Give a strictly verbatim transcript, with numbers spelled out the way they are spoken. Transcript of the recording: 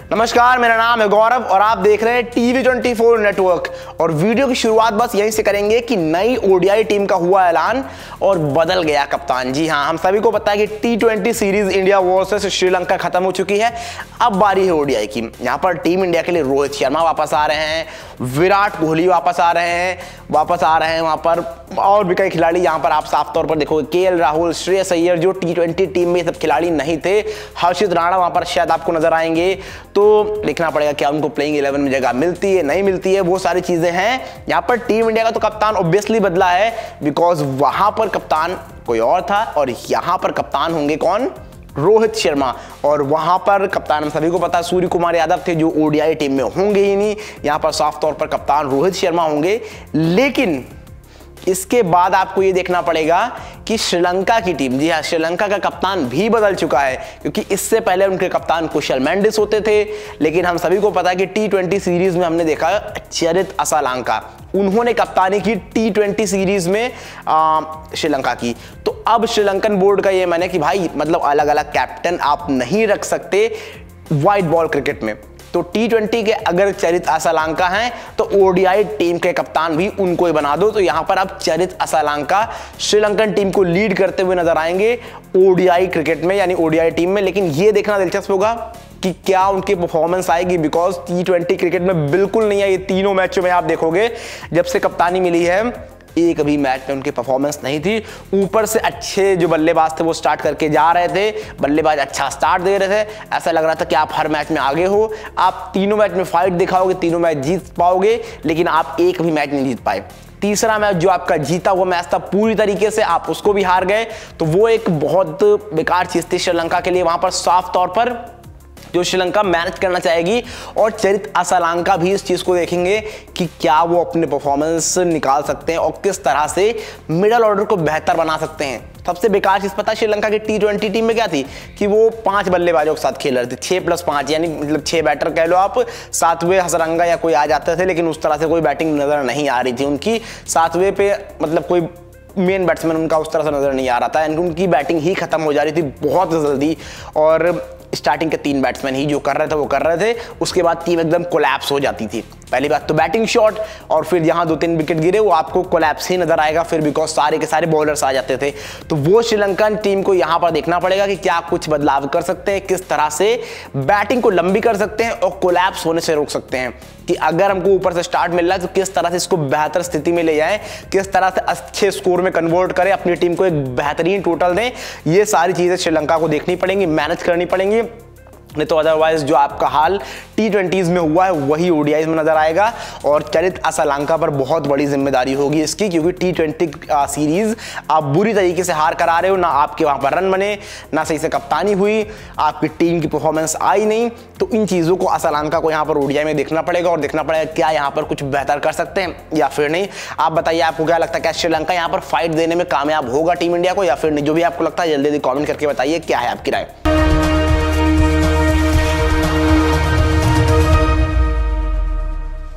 नमस्कार, मेरा नाम है गौरव और आप देख रहे हैं टीवी ट्वेंटी फोर नेटवर्क। और वीडियो की शुरुआत बस यहीं से करेंगे कि नई ओडीआई टीम का हुआ ऐलान और बदल गया कप्तान। जी हां, हम सभी को पता है कि T twenty series India versus Sri Lanka खत्म हो चुकी है। अब बारी है ओडीआई की। यहां पर टीम इंडिया के लिए रोहित शर्मा वापस आ रहे हैं, विराट कोहली वापस आ रहे हैं वापस आ रहे हैं वहां पर और भी कई खिलाड़ी। यहां पर आप साफ तौर पर देखोगे केएल राहुल, श्रेयस अय्यर, जो टी ट्वेंटी टीम में सब खिलाड़ी नहीं थे, हर्षित राणा वहां पर शायद आपको नजर आएंगे। तो देखना पड़ेगा क्या उनको प्लेइंग इलेवन में जगह मिलती है नहीं मिलती है, वो सारी चीजें हैं। यहां पर टीम इंडिया का तो कप्तान ऑब्वियसली बदला है, बिकॉज वहां पर कप्तान कोई और था और यहां पर कप्तान होंगे कौन? रोहित शर्मा। और वहां पर कप्तान हम सभी को पता सूर्य कुमार यादव थे, जो ओडीआई टीम में होंगे ही नहीं। यहां पर साफ तौर पर कप्तान रोहित शर्मा होंगे। लेकिन इसके बाद आपको यह देखना पड़ेगा कि श्रीलंका की टीम, जी हाँ, श्रीलंका का कप्तान भी बदल चुका है, क्योंकि इससे पहले उनके कप्तान कुशल मेंडिस होते थे। लेकिन हम सभी को पता है कि टी ट्वेंटी सीरीज में हमने देखा चरित असालंका, उन्होंने कप्तानी की टी ट्वेंटी सीरीज में श्रीलंका की। तो अब श्रीलंकन बोर्ड का यह माने कि भाई मतलब अलग अलग कैप्टन आप नहीं रख सकते व्हाइट बॉल क्रिकेट में। तो टी ट्वेंटी के अगर चरित असालंका हैं तो ओडीआई टीम के कप्तान भी उनको ही बना दो। तो यहां पर अब चरित असालंका श्रीलंकन टीम को लीड करते हुए नजर आएंगे ओडीआई क्रिकेट में, यानी ओडीआई टीम में। लेकिन यह देखना दिलचस्प होगा कि क्या उनकी परफॉर्मेंस आएगी, बिकॉज टी ट्वेंटी क्रिकेट में बिल्कुल नहीं है। ये तीनों मैचों में आप देखोगे जब से कप्तानी मिली है, एक भी मैच में उनकी परफॉर्मेंस नहीं थी। ऊपर से अच्छे जो बल्लेबाज थे वो स्टार्ट करके जा रहे थे, बल्लेबाज अच्छा स्टार्ट दे रहे थे, ऐसा लग रहा था कि आप हर मैच में आगे हो, आप तीनों मैच में फाइट दिखाओगे, तीनों मैच जीत पाओगे, लेकिन आप एक भी मैच नहीं जीत पाए। तीसरा मैच जो आपका जीता हुआ मैच था पूरी तरीके से आप उसको भी हार गए। तो वो एक बहुत बेकार चीज थी श्रीलंका के लिए। वहां पर साफ तौर पर जो श्रीलंका मैनेज करना चाहेगी, और चरित असालंका भी इस चीज को देखेंगे कि क्या वो अपने परफॉर्मेंस निकाल सकते हैं और किस तरह से मिडल ऑर्डर को बेहतर बना सकते हैं। सबसे बेकार चीज पता है श्रीलंका की टी ट्वेंटी टीम में क्या थी कि वो पांच बल्लेबाजों के साथ खेल रहे थे, छह प्लस पांच, यानी मतलब छह बैटर कह लो आप, सातवें हसरंगा या कोई आ जाते थे, लेकिन उस तरह से कोई बैटिंग नजर नहीं आ रही थी उनकी। सातवें पे मतलब कोई मेन बैट्समैन उनका उस तरह से नजर नहीं आ रहा था, उनकी बैटिंग ही खत्म हो जा रही थी बहुत जल्दी। और स्टार्टिंग के तीन बैट्समैन ही जो कर रहे थे वो कर रहे थे, उसके बाद टीम एकदम कोलैप्स हो जाती थी। पहली बात तो बैटिंग शॉट, और फिर जहां दो तीन विकेट गिरे वो आपको कोलैप्स ही नजर आएगा फिर, बिकॉज सारे के सारे बॉलर्स आ जाते थे। तो वो श्रीलंकन टीम को यहां पर देखना पड़ेगा कि क्या कुछ बदलाव कर सकते हैं, किस तरह से बैटिंग को लंबी कर सकते हैं और कोलैप्स होने से रोक सकते हैं। कि अगर हमको ऊपर से स्टार्ट मिल रहा है तो किस तरह से इसको बेहतर स्थिति में ले जाएं, किस तरह से अच्छे स्कोर में कन्वर्ट करें, अपनी टीम को एक बेहतरीन टोटल दें। ये सारी चीजें श्रीलंका को देखनी पड़ेंगी, मैनेज करनी पड़ेंगी, नहीं तो अदरवाइज जो आपका हाल टी ट्वेंटीज में हुआ है वही ओडीआईज में नजर आएगा। और चरित असालंका पर बहुत बड़ी जिम्मेदारी होगी इसकी, क्योंकि टी ट्वेंटी सीरीज आप बुरी तरीके से हार करा रहे हो, ना आपके वहां पर रन बने, ना सही से कप्तानी हुई, आपकी टीम की परफॉर्मेंस आई नहीं। तो इन चीजों को असालंका को यहाँ पर ओडीआई में देखना पड़ेगा और देखना पड़ेगा क्या यहाँ पर कुछ बेहतर कर सकते हैं या फिर नहीं। आप बताइए, आपको क्या लगता है, क्या श्रीलंका यहाँ पर फाइट देने में कामयाब होगा टीम इंडिया को या फिर नहीं? जो भी आपको लगता है जल्दी जल्दी कॉमेंट करके बताइए क्या है आपकी राय।